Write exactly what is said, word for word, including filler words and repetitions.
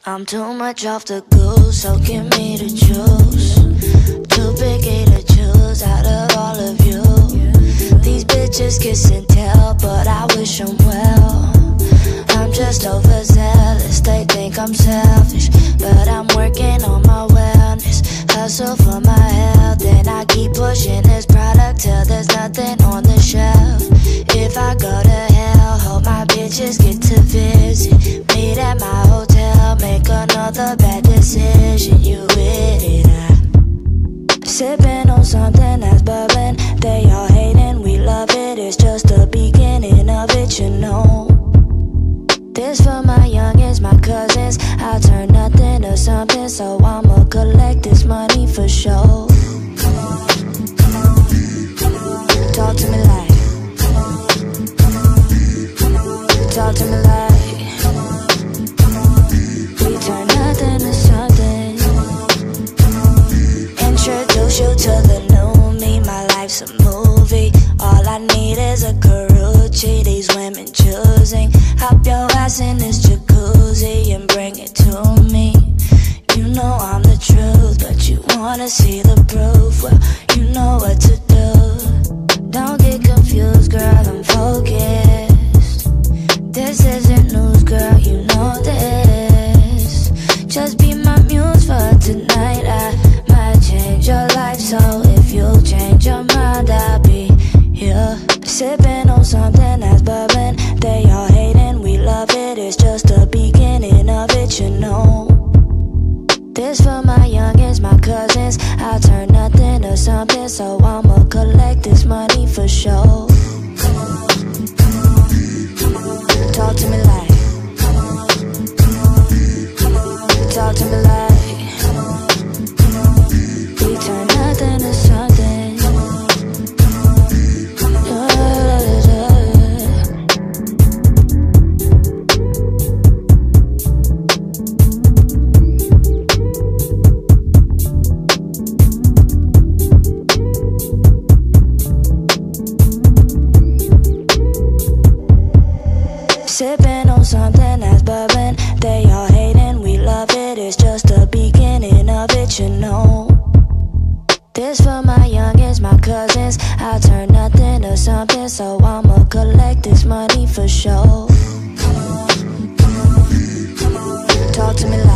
I'm too much off the goose, so give me the juice. Too picky to choose out of all of you. These bitches kiss and tell, but I wish them well. I'm just overzealous, they think I'm selfish, but I'm working on my wellness. Hustle for my health, and I keep pushing this product till there's nothing on the shelf. If I go to hell, hope my bitches get to visit. Meet at my hotel, make another bad decision. You with it, I sipping on something that's bubbling. They all hating, we love it. It's just the beginning of it, you know. This for my youngins, my cousins. I'll turn nothing to something, so I'ma collect this money for sure. Talk to me like, talk to me like, we turn nothing to something. Introduce you to the new me, my life's a movie. All I need is a Karuchi, these women choosing. Hop your ass in this jacuzzi and bring it to me. You know I'm the truth, but you wanna see the proof. Well, you know what to do. Don't get confused, girl, I'm focused. This isn't news, girl, you know this. Just be my muse for tonight. I might change your life, so if you change your mind, I'll be here. Sipping on something that's bubbling. They all hating, we love it. It's just the beginning of it, you know. This for my youngins, my cousins. I'll turn nothing to something, so I'ma collect this money for sure. Talk to me like, talk to me like, we turn nothing to something. Sipping on something that's bubbling. They all hating, we love it. It's just the beginning of it, you know. This for my youngins, my cousins. I'll turn nothing to something, so I'ma collect this money for sure. Talk to me like,